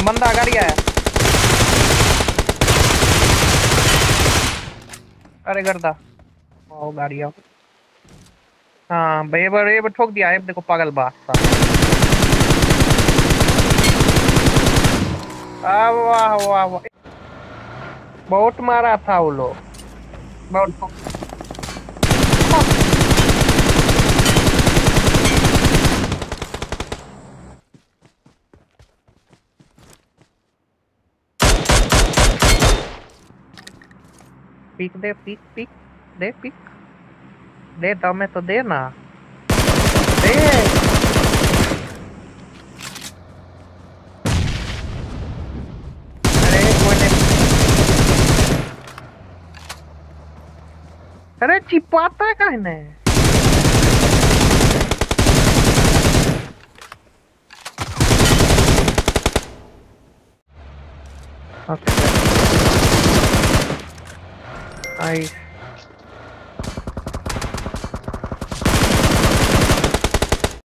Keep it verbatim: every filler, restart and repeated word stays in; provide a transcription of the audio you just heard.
बंदा गाड़ी आया। अरे गर्दा। ओ गाड़ी आओ। हाँ भाई, ये बार ये बार ठोक दिया है, देखो पागल बादशाह। आ, वाह वाह वाह। बहुत मारा था वो लोग। बहुत ठोक- पीक दे, पीक पीक। दे पीक। दे दमे तो दे ना। दे। अरे कोई नहीं। अरे चिपाता का है ने। ओके। आई